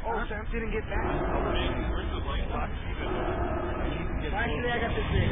Oh, Sam didn't get back. Where's the light box even? Actually, I got this thing.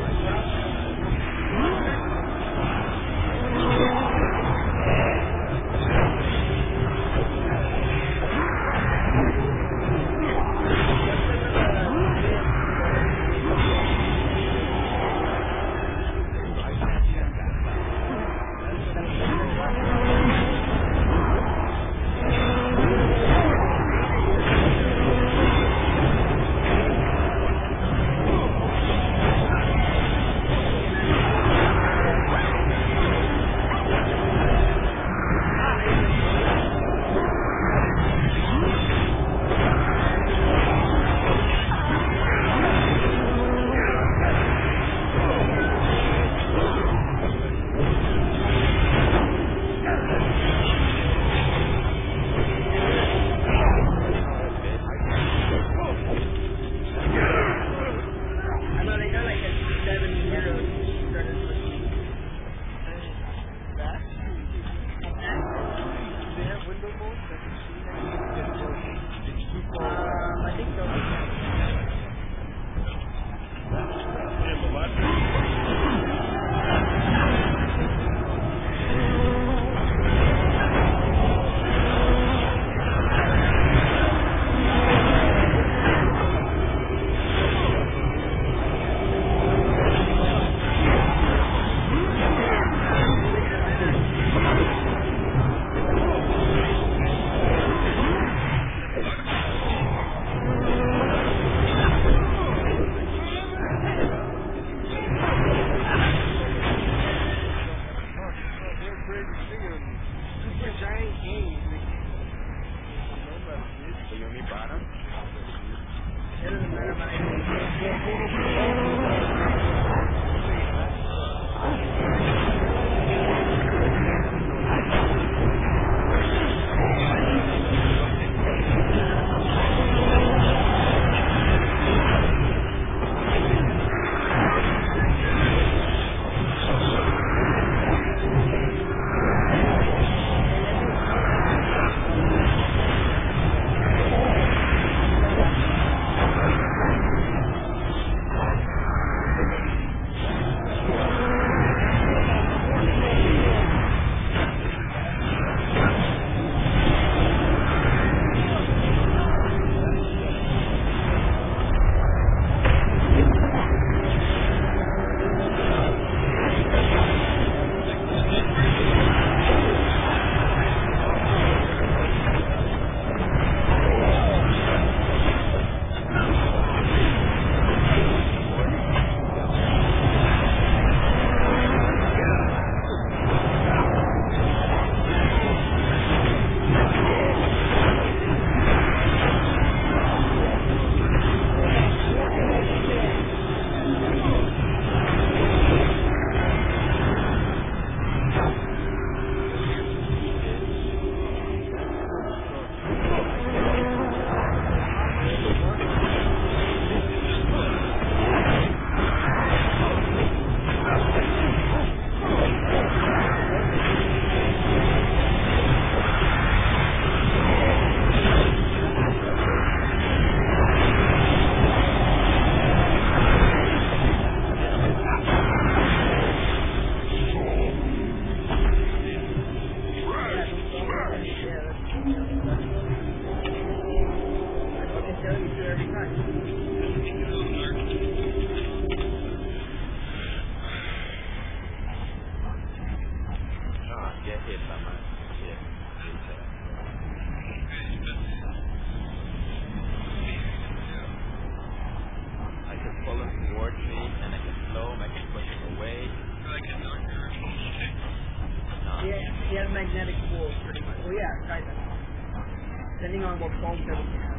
Magnetic pool, pretty much. Well, yeah, kind of. Depending on what foam coat you have.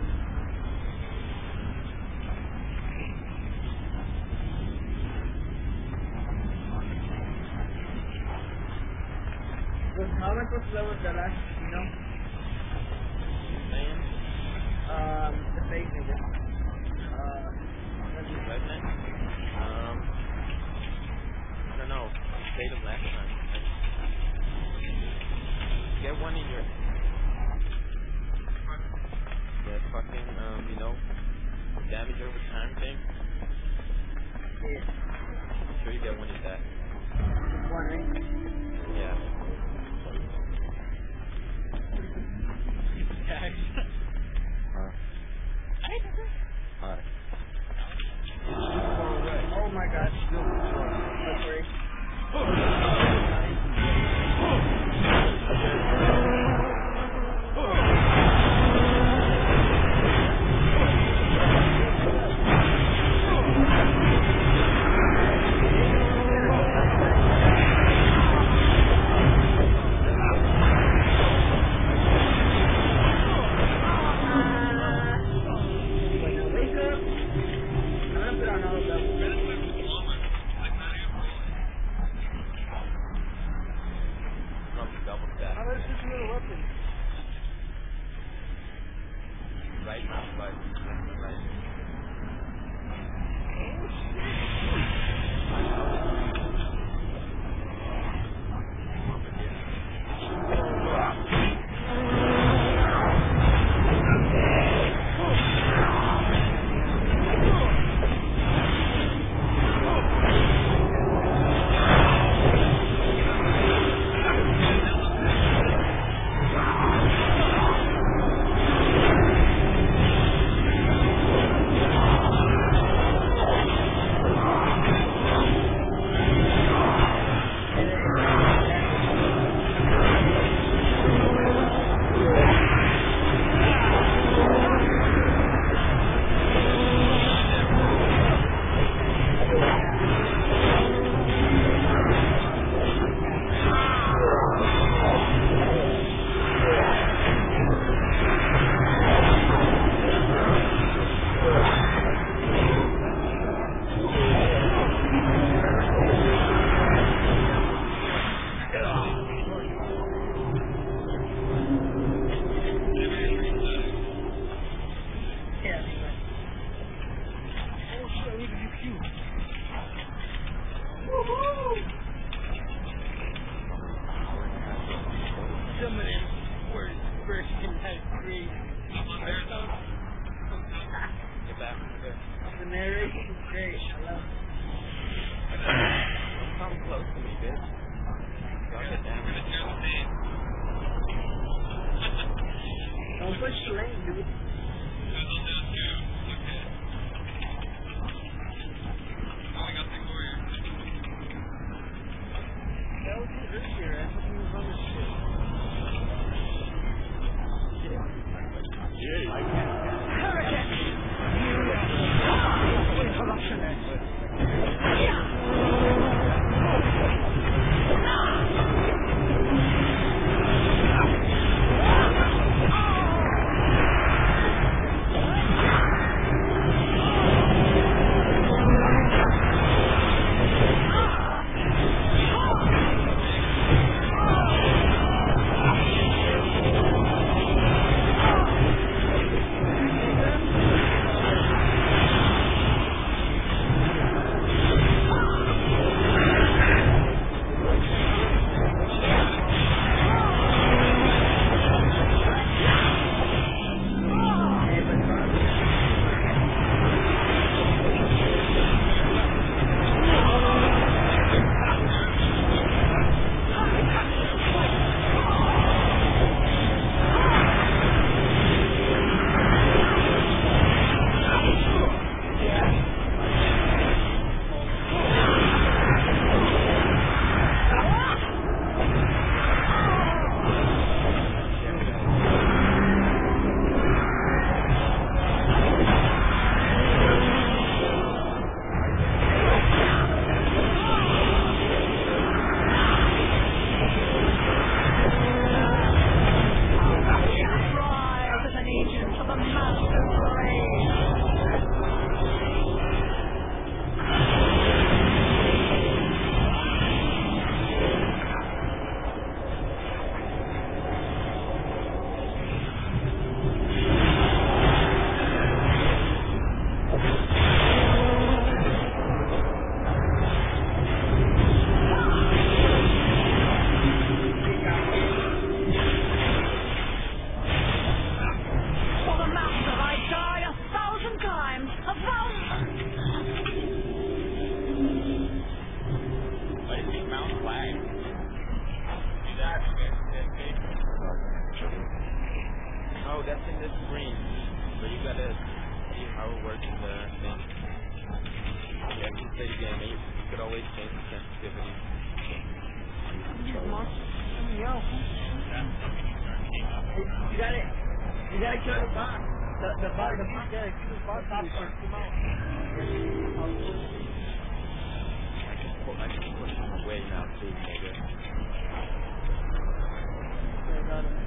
How much was low with the last, you know? The face nigga. I don't know. Played him last time. Get one in your... Yes. fucking, you know, damage over time thing? Yeah. Sure you get one of that. One, right? Yeah. Huh? Hi. Oh my gosh. Probably double that. Oh, that's just another weapon. Right mouse button. Right. Some of them were version type 3. Get back from there. The narration is great. I love it. Don't come close to me, bitch. Drop it down. Don't push the lane, dude. That was the earlier. I thought he was on the ship. Yeah, I can't. Hurricane! Interruption. sensitivity. You gotta kill the box. The box. Yeah, keep the box and shoot him out. I can push him away now too, nigga. Okay, got him.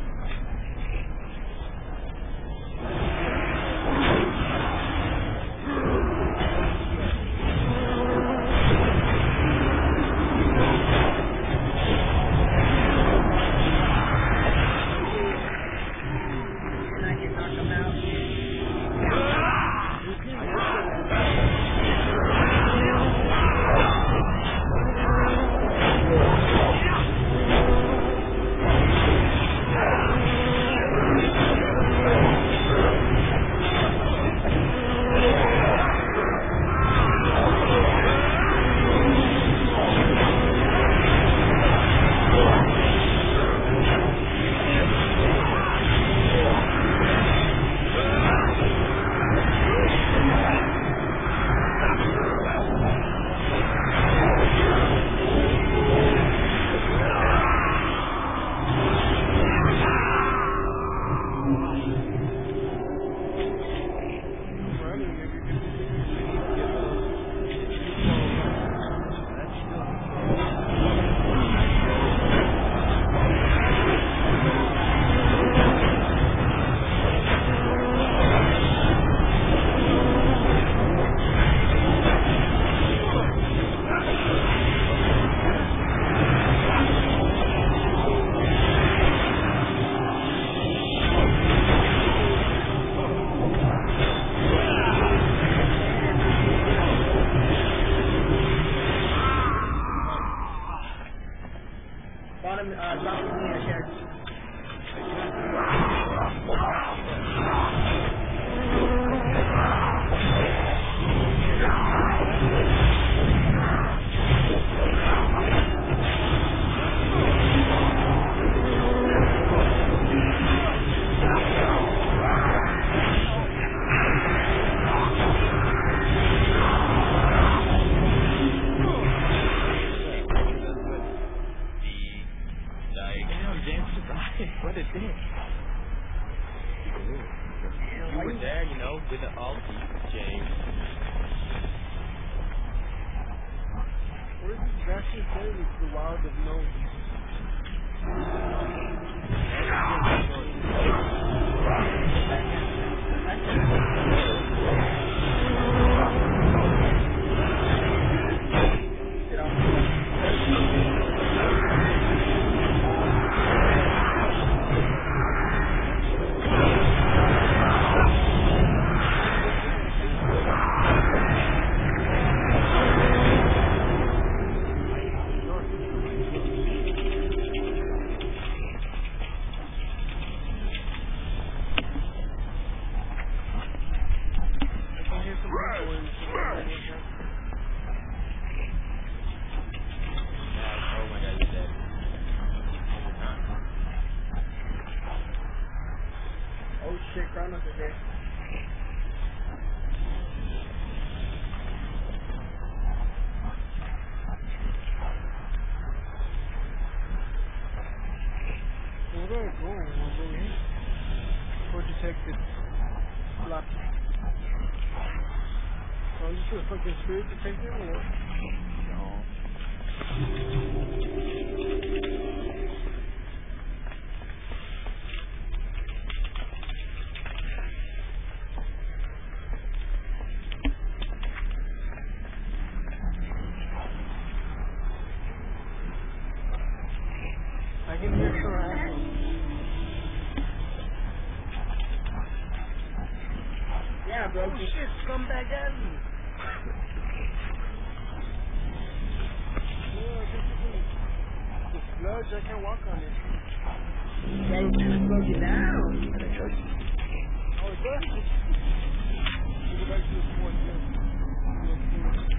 With the ulti, James. Where is this actually saying it's the wild of no? Chronos is there. Where do I go? We'll go in. Or detect it. Black. So I'm just a fucking spirit detective or what? No. I can hear some animals. Yeah, bro. Oh shit, scumbag alley. Yeah, this is the sludge, I can't walk on it. Yeah, he's trying to slow you down. Oh, it does? You go back to the sport, yeah.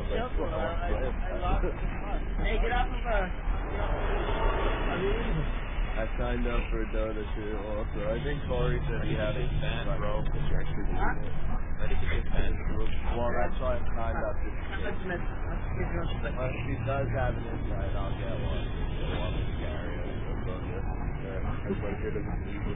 Yep, I lost it. hey, get off of I signed up for a Dota shit also. I think Corey said he had it. bro. Huh? Ready to get banned. Well, that's why I'm signed up to Let's Unless he does have an invite, I'll get one. He'll want me to carry it. That's what good of a music.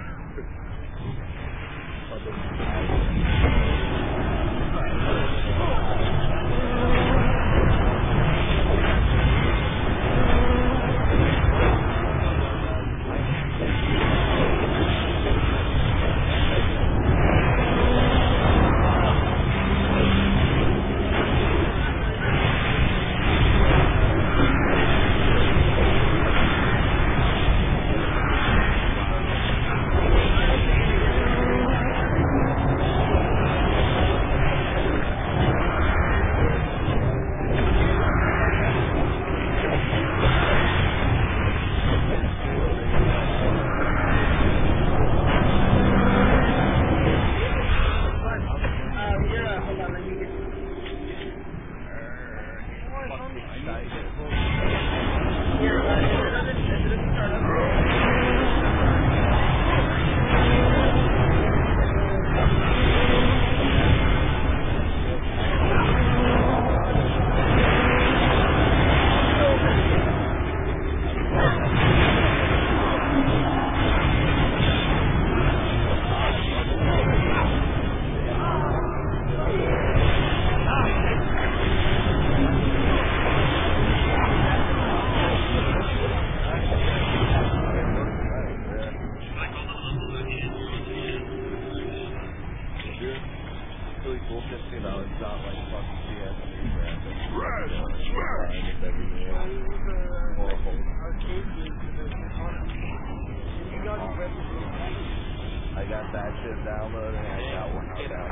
I got that shit downloaded and I got one out now.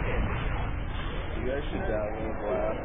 You guys should download Blast.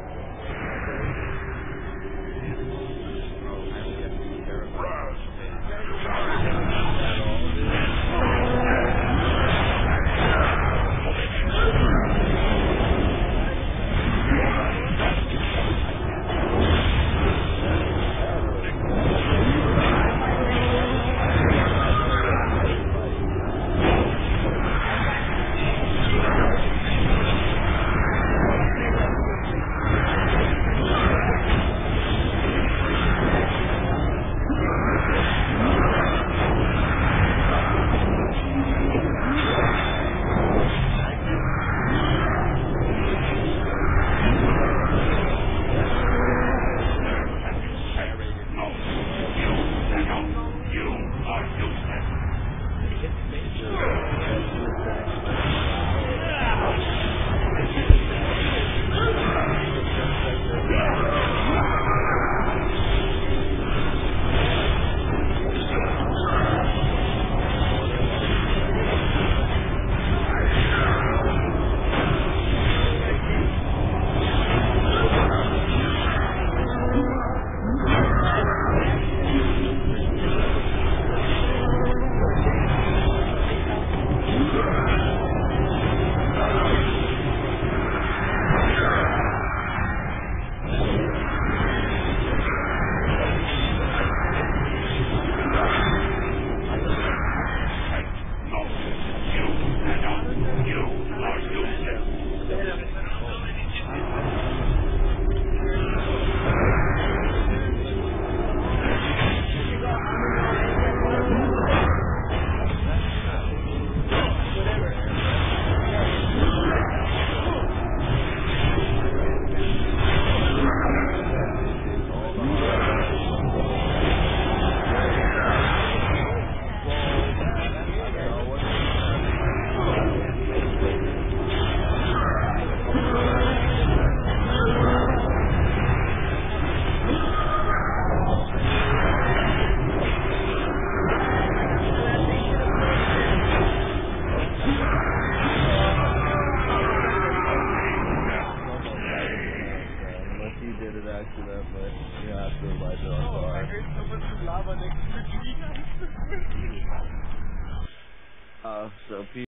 So